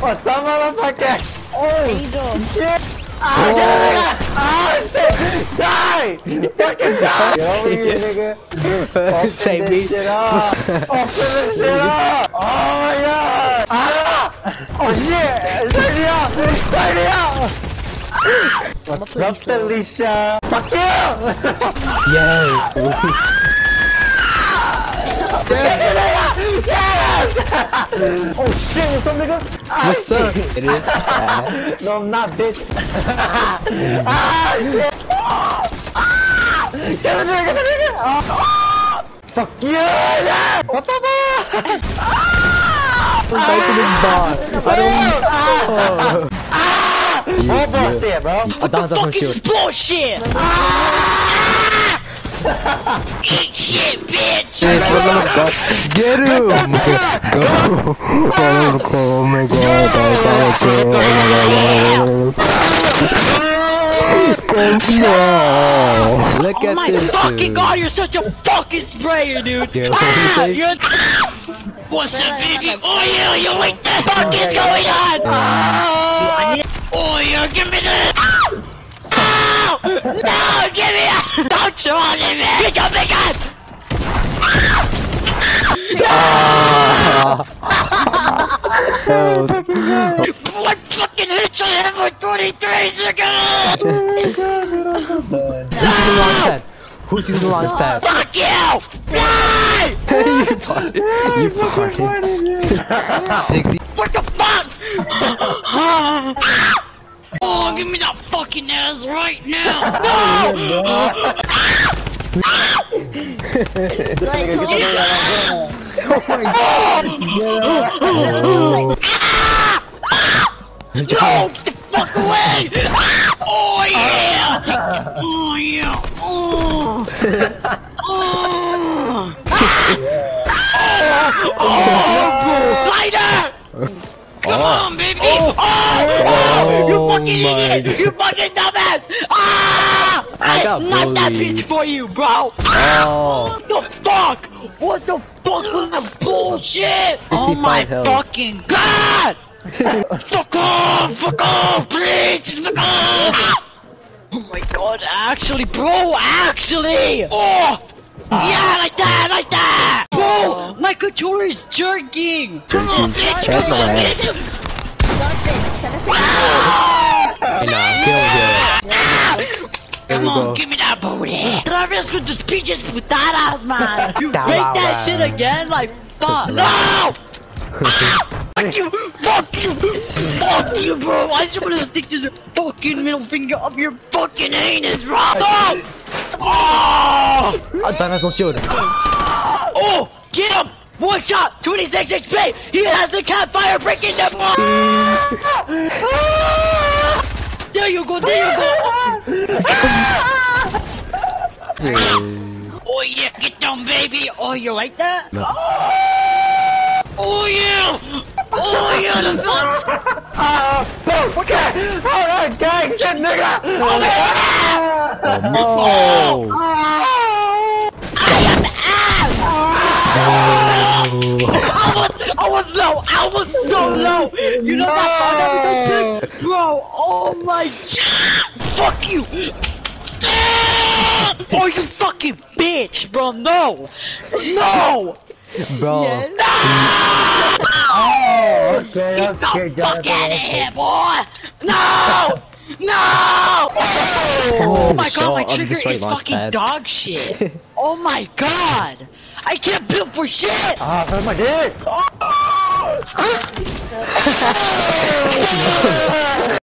What's up, motherfucker? Oh, Angel. shit! Get a nigga! Oh, shit! Die! Fucking die! Get over here, nigga! Open this shit up! Open this shit up! Oh my god! Ah! Oh shit! Save me out! Save me out! What's up, Felicia? Fuck you! Yeah. Yes! Oh shit, what's up, nigga? What's up? It is. No, I'm not, bitch. Ah, shit! Get a nigga, get a nigga! Fuck you! Yeah! What the fuck? Back to the bar. I don't. More bullshit, bro. What the fuck is bullshit? Eat shit, bitch! Get him! Go! Oh my god! No! Look at this dude! Oh my fucking god, you're such a fucking sprayer, dude! You're What's up, baby? Oh yeah, you what the fuck is going on? Oh yeah, give me this! Oh! No, give me that! Don't you want it, man! Get your big ass! What fucking hit you in for 23 seconds? Who's using the launch pad? Fuck you! Die! You farted. 60. What the fuck? Oh, give me that fucking ass right now! No! Oh my god! No! Get the fuck away! Oh yeah! Oh yeah! Oh! Lighter! Come on, baby! Oh! You fucking idiot! You fucking dumbass! Ah! I snapped that bitch for you, bro! What the fuck? What the fuck was that bullshit? Oh my fucking god! Fuck off, please! Fuck off! Oh my god, actually, bro, actually! Oh! Yeah, like that! Bro, my controller is jerking! Come on, bitch! Come on, bitch! Come on, give me that booty! Travis con tus pinches putadas, man! You break that shit again? Like, fuck! No! Fuck you! Fuck you! Fuck you, bro! I just wanna stick this fucking middle finger up your fucking anus, bro! No! Oh! Oh! Get him! One shot! 26 HP! He has the campfire breaking the ball! There you go! There you go! Oh yeah! Get down, baby! Oh, you like that? No. Oh yeah! Oh yeah! The fun! Okay! Alright, gang shit, nigga! Oh! I am ass! I was low! I was so low! You know that fun? Bro! Oh my god! Fuck you! Oh, you fucking bitch, bro! No! No! Bro. Yeah. No! Oh, okay, Get the fuck out of here, boy! No! No! Oh my god, my trigger is fucking dog shit! Oh my god! I can't build for shit! Ah, that's my dick!